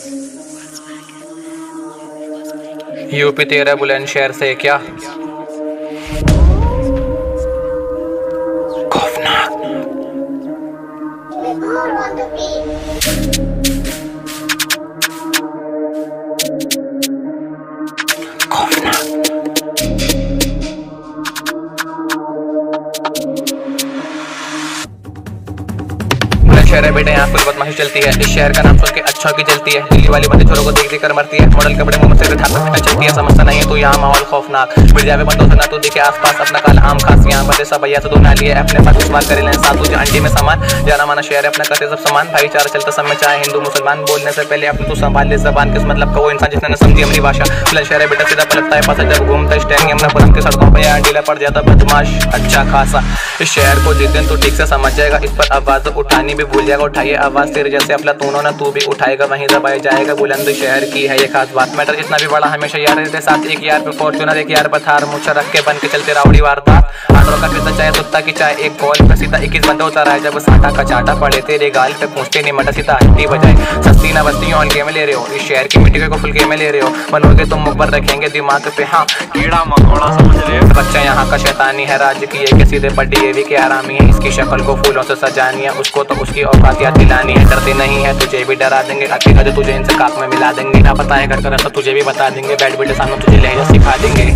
UP तेरा बुलंदशहर से क्या खौफनाक। शहर है बेटे, यहाँ फुल बदमाशी चलती है। इस शहर का नाम सुन के अच्छों की जलती है। दिल्ली वाली बंदी छोरों को देख देख कर मरती है। मॉडल कपड़े मुंह से चलती है। समझता नहीं है तू यहाँ माहौल खौफनाक। मिल जावे बंदों से ना तू दिखे आसपास अपना काला आम खास। यहाँ बंदे सब भैया से तू ना लिए अपने पास इस्तेमाल करे लें साथ तुझे अंडी में सामान। जाना माना शहर है अपना करते सब सामान। भाईचारा चलता सब में चाहे हिंदू मुसलमान। बोलने से पहले अपने तू संभाल ले जबान। किस मतलब का वो इंसान जिसने समझी अपनी भाषा। शहर है बेटा सीधा पलटता है पास जब घूमता स्टैंड यमुनापुरम की सड़कों पर या डीला पड़ जाता बदमाश अच्छा खासा। इस शहर को जिस दिन तू ठीक से समझ जाएगा इस पर आवाज उठानी भी भूल जाएगा। उठाइए आवाज तेरे जैसे अपना तूनों ना तू भी उठाएगा वहीं दबाया जाएगा। बुलंद शहर की है ये खास बात। मैटर जितना भी बड़ा हमेशा यार रहते साथ। एक यार पे फॉर्च्यूनर एक यार पर थार मुच्छा रख के बन के चलते रावड़ी वारदात। आटो का कितना चाहे सुत्ता की चाहे एक कॉल पे सीधा 21 बंदा उतारा है। जब साटा का चाटा पड़े तेरे गाल पे पूछते नहीं मटा सीधा हड्डी बजाए। सस्ती ना बस्ती ऑन के में ले रहे हो। इस शहर की मिट्टी को फुल के में ले रहे हो। बनोगे तुम मुख पर रखेंगे दिमाग पे हाँ कीड़ा मकोड़ा समझ रहे हो। बच्चा यहाँ का शैतानी है राज्य की है कि सीधे पड्डी ये के आरामी है। इसकी शक्ल को फूलों से सजानी है उसको तो उसकी औकात याद दिलानी है। डरते नहीं है तुझे भी डरा देंगे। अकेला जो तुझे इनसे काक में मिला देंगे। ना पता है घर का रास्ता तुझे भी बता देंगे। बैठ बेटे सामने तुझे लहजा सिखा देंगे।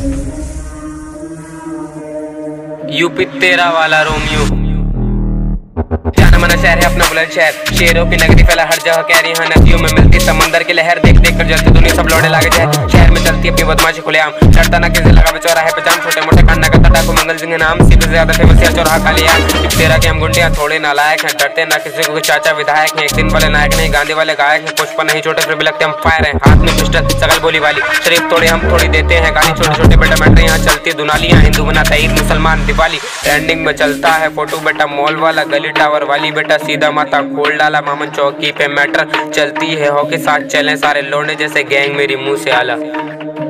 यूपी तेरा वाला रोमियो। जाना माना शहर है अपना बुलंदशहर। शेरों की नगरी फैला हर जगह कह रही है नदियों में मिलती समंदर की लहर। देख देख कर जलती दुनिया सब लौड़े लागे जाए। शहर में चलती अपनी बदमाशी खुलेआम। डरता ना किसी लगा बेचौरा है पहचान। छोटे मोटे कान्ना का तटा को मंगल सिंह नाम। सीधे से ज्यादा फेमस है चौराहा का लिया। तेरा के हम गुंडिया थोड़े नालायक हैं। डरते ना किसी को चाचा विधायक हैं। एक दिन वाले नायक नहीं गांधी वाले गायक हैं। पुष्पा नहीं छोटे फिर भी लगते हम फायर हैं। हाथ में पिस्टल सकल बोली वाली। शरीफ थोड़े हम थोड़ी देते हैं गाली। छोटे छोटे बेटा मैटर यहाँ चलती दुनालियाँ। हिंदू बनाता ईद मुसलमान दिवाली। ट्रेंडिंग में चलता है फोटो बेटा मॉल वाला गली टावर वाली। बेटा सीधा माथा खोल डाला मामन चौकी पे मैटर चलती है हो के साथ चले सारे लोने जैसे गैंग मेरी मुंह से आला।